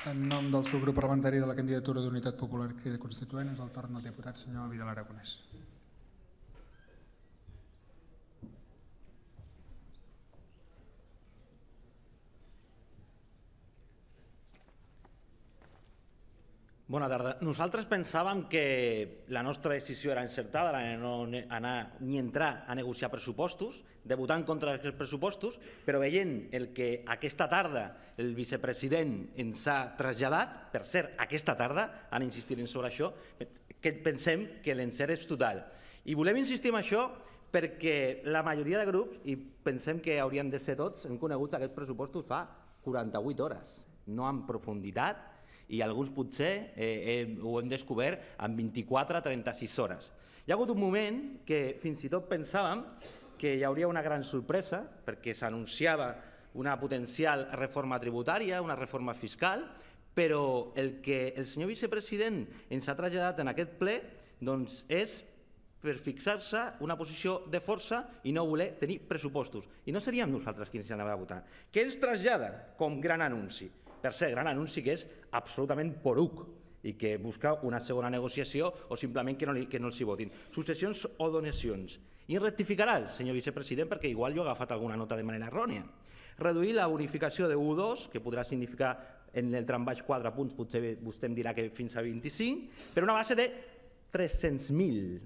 En nom del subgrup parlamentari de la candidatura d'Unitat Popular Crida Constituent, és el torn del diputat senyor Vidal Aragonés. Bona tarda. Nosaltres pensàvem que la nostra decisió era encertada, la de no anar ni entrar a negociar pressupostos, de votar en contra d'aquests pressupostos, però veient el que aquesta tarda el vicepresident ens ha traslladat, per cert, aquesta tarda, han insistit sobre això, que pensem que l'encert és total. I volem insistir en això perquè la majoria de grups, i pensem que haurien de ser tots, hem conegut aquests pressupostos fa 48 hores, no en profunditat, i alguns potser ho hem descobert en 24-36 hores. Hi ha hagut un moment que fins i tot pensàvem que hi hauria una gran sorpresa perquè s'anunciava una potencial reforma tributària, una reforma fiscal, però el que el senyor vicepresident ens ha traslladat en aquest ple és per fixar-se una posició de força i no voler tenir pressupostos. I no seríem nosaltres qui ens anava a votar. Què ens trasllada com gran anunci? Per cert, gran anunci que és absolutament poruc i que busca una segona negociació o simplement que no els hi votin. Successions o donacions. I rectificarà el senyor vicepresident perquè igual jo he agafat alguna nota de manera errònia. Reduir la bonificació de 1,2, que podrà significar en el tram baix 4 punts, potser vostè em dirà que fins a 25, per una base de 300.000.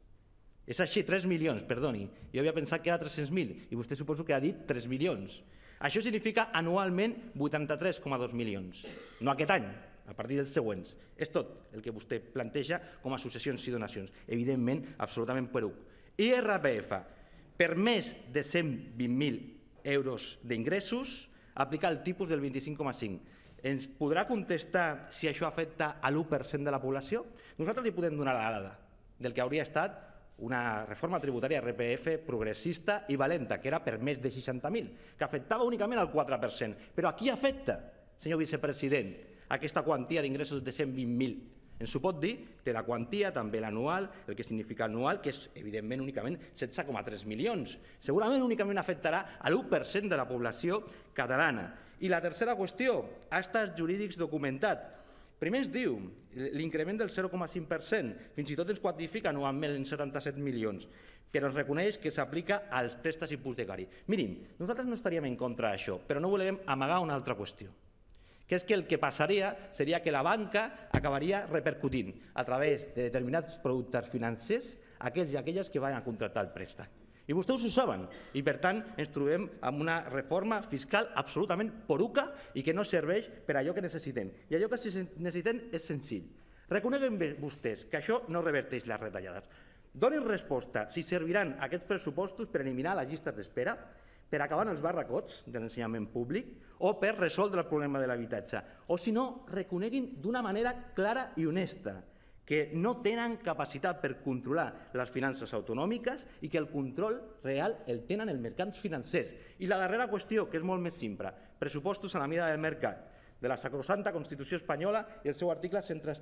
És així, 3 milions, perdoni. Jo havia pensat que era 300.000 i vostè suposo que ha dit 3 milions. Això significa anualment 83,2 milions. No aquest any, a partir dels següents. És tot el que vostè planteja com a successions i donacions. Evidentment, absolutament poruc. IRPF, per més de 120.000 euros d'ingressos, aplicar el tipus del 25,5. Ens podrà contestar si això afecta a l'1% de la població? Nosaltres li podem donar la dada del que hauria estat una reforma tributària RPF progressista i valenta, que era per més de 60.000, que afectava únicament el 4%. Però a qui afecta, senyor vicepresident, aquesta quantia d'ingressos de 120.000? Ens ho pot dir? Té la quantia, també l'anual, el que significa anual, que és, evidentment, únicament 16,3 milions. Segurament únicament afectarà a l'1% de la població catalana. I la tercera qüestió, actes jurídics documentats. Primer es diu l'increment del 0,5%, fins i tot ens quantifica anualment en 77 milions, però es reconeix que s'aplica als préstecs hipotecaris. Mirin, nosaltres no estaríem en contra d'això, però no volem amagar una altra qüestió, que és que el que passaria seria que la banca acabaria repercutint a través de determinats productes financers aquells i aquelles que van a contractar el préstec. I vostès ho saben, i per tant ens trobem amb una reforma fiscal absolutament poruca i que no serveix per allò que necessitem. I allò que necessitem és senzill. Reconeguen bé vostès que això no reverteix les retallades. Donin resposta si serviran aquests pressupostos per eliminar les llistes d'espera, per acabar amb els barracots de l'ensenyament públic o per resoldre el problema de l'habitatge. O si no, reconeguin d'una manera clara i honesta que no tenen capacitat per controlar les finances autonòmiques i que el control real el tenen els mercats financers. I la darrera qüestió, que és molt més simple, pressupostos a la mida del mercat, de la sacrosanta Constitució espanyola i el seu article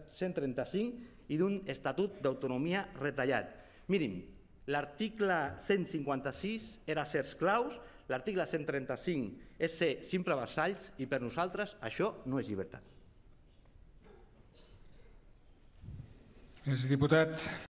135 i d'un Estatut d'autonomia retallat. Mirin, l'article 156 era ser esclaus, l'article 135 és ser simple vassalls i per nosaltres això no és llibertat. Gràcies, diputat.